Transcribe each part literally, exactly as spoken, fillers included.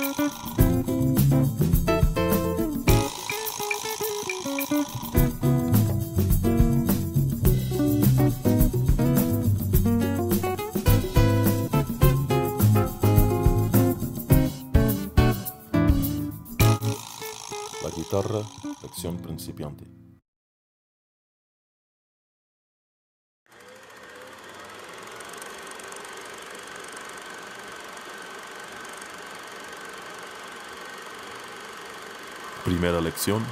La guitarra, lección principiante. Primera lección.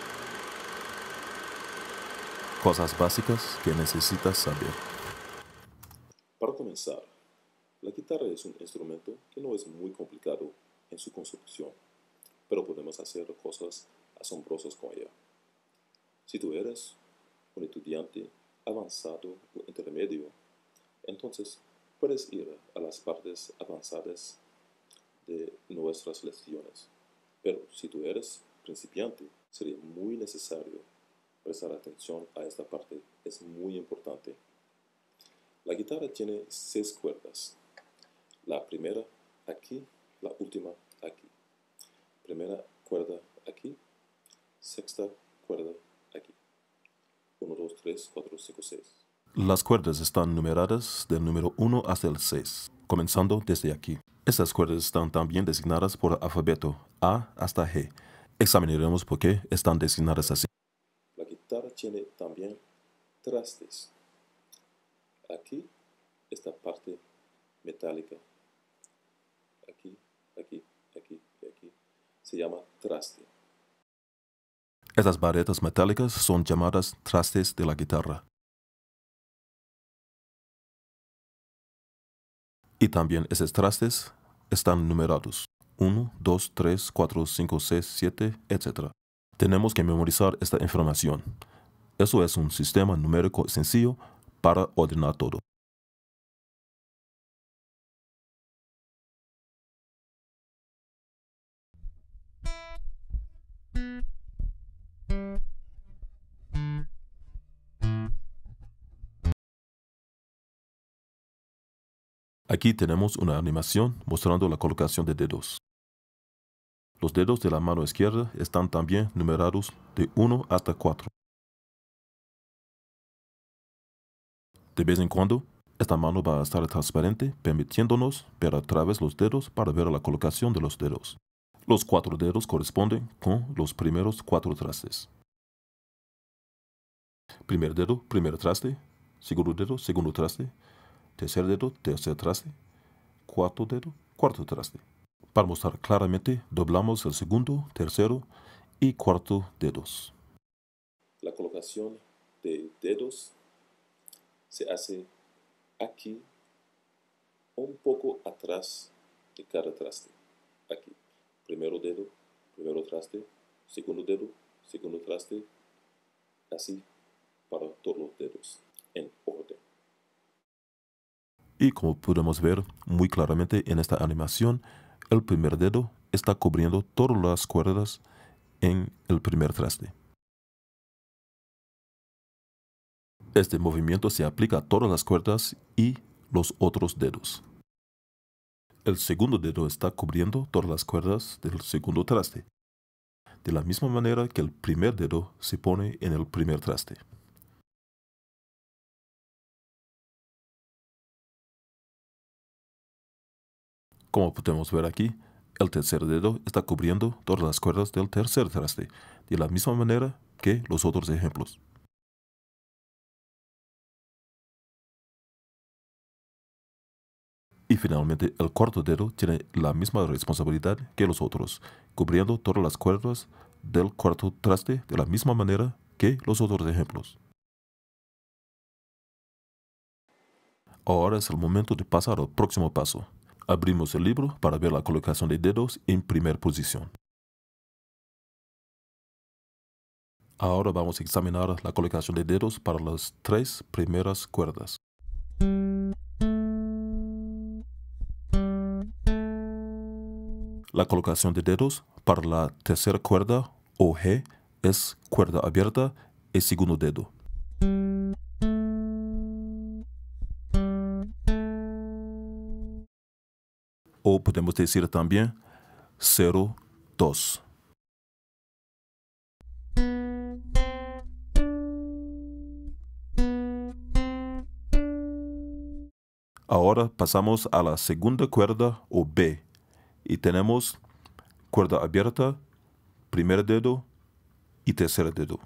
Cosas básicas que necesitas saber. Para comenzar, la guitarra es un instrumento que no es muy complicado en su construcción, pero podemos hacer cosas asombrosas con ella. Si tú eres un estudiante avanzado o intermedio, entonces puedes ir a las partes avanzadas de nuestras lecciones. Pero si tú eres principiante, sería muy necesario prestar atención a esta parte. Es muy importante. La guitarra tiene seis cuerdas. La primera aquí, la última aquí. Primera cuerda aquí, sexta cuerda aquí. uno, dos, tres, cuatro, cinco, seis. Las cuerdas están numeradas del número uno hasta el seis, comenzando desde aquí. Estas cuerdas están también designadas por alfabeto A hasta G. Examinaremos por qué están designadas así. La guitarra tiene también trastes. Aquí, esta parte metálica. Aquí, aquí, aquí y aquí. Se llama traste. Estas varetas metálicas son llamadas trastes de la guitarra. Y también esos trastes están numerados. uno, dos, tres, cuatro, cinco, seis, siete, etcétera. Tenemos que memorizar esta información. Eso es un sistema numérico sencillo para ordenar todo. Aquí tenemos una animación mostrando la colocación de dedos. Los dedos de la mano izquierda están también numerados de uno hasta cuatro. De vez en cuando, esta mano va a estar transparente, permitiéndonos ver a través los dedos para ver la colocación de los dedos. Los cuatro dedos corresponden con los primeros cuatro trastes. Primer dedo, primer traste. Segundo dedo, segundo traste. Tercer dedo, tercer traste. Cuarto dedo, cuarto traste. Para mostrar claramente, doblamos el segundo, tercero y cuarto dedos. La colocación de dedos se hace aquí, un poco atrás de cada traste. Aquí, primero dedo, primero traste, segundo dedo, segundo traste, así para todos los dedos, en orden. Y como podemos ver muy claramente en esta animación, el primer dedo está cubriendo todas las cuerdas en el primer traste. Este movimiento se aplica a todas las cuerdas y los otros dedos. El segundo dedo está cubriendo todas las cuerdas del segundo traste, de la misma manera que el primer dedo se pone en el primer traste. Como podemos ver aquí, el tercer dedo está cubriendo todas las cuerdas del tercer traste, de la misma manera que los otros ejemplos. Y finalmente, el cuarto dedo tiene la misma responsabilidad que los otros, cubriendo todas las cuerdas del cuarto traste de la misma manera que los otros ejemplos. Ahora es el momento de pasar al próximo paso. Abrimos el libro para ver la colocación de dedos en primera posición. Ahora vamos a examinar la colocación de dedos para las tres primeras cuerdas. La colocación de dedos para la tercera cuerda o G es cuerda abierta y segundo dedo. O podemos decir también cero, dos. Ahora pasamos a la segunda cuerda o B y tenemos cuerda abierta, primer dedo y tercer dedo.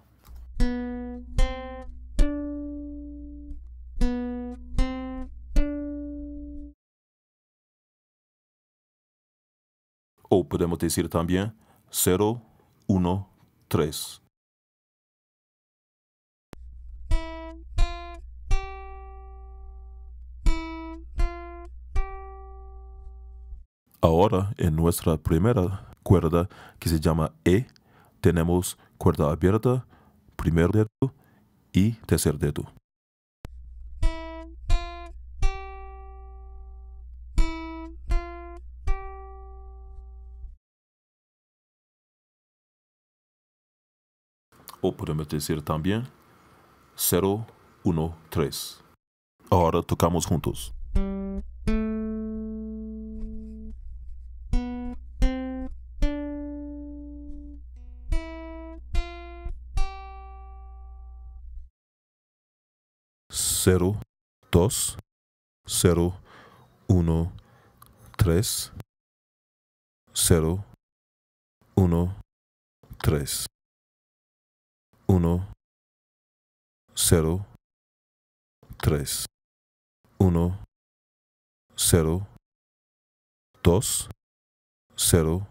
O podemos decir también cero, uno, tres. Ahora, en nuestra primera cuerda, que se llama E, tenemos cuerda abierta, primer dedo y tercer dedo. O podemos decir también cero, uno, tres. Ahora tocamos juntos. Cero, dos, cero, uno, tres, cero, uno, tres, uno, cero, tres, uno, cero, dos, cero.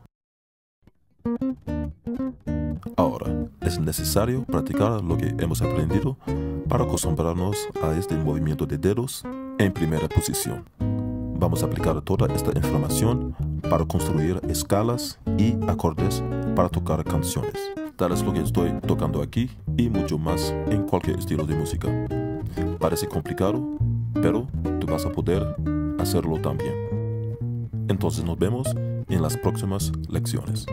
Ahora, es necesario practicar lo que hemos aprendido para acostumbrarnos a este movimiento de dedos en primera posición. Vamos a aplicar toda esta información para construir escalas y acordes para tocar canciones. Tal es lo que estoy tocando aquí y mucho más en cualquier estilo de música. Parece complicado, pero tú vas a poder hacerlo también. Entonces nos vemos en las próximas lecciones.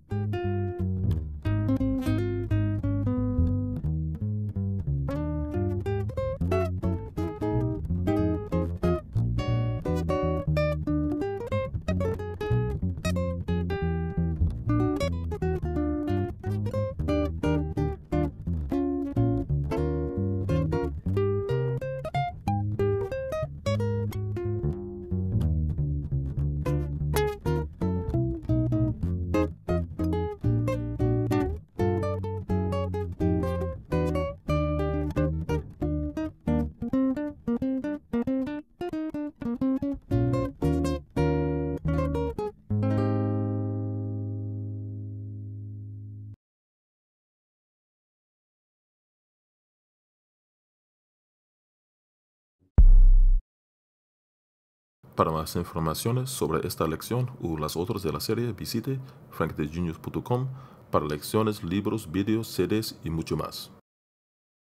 Para más informaciones sobre esta lección o las otras de la serie, visite frank de genius punto com para lecciones, libros, vídeos, C Ds y mucho más.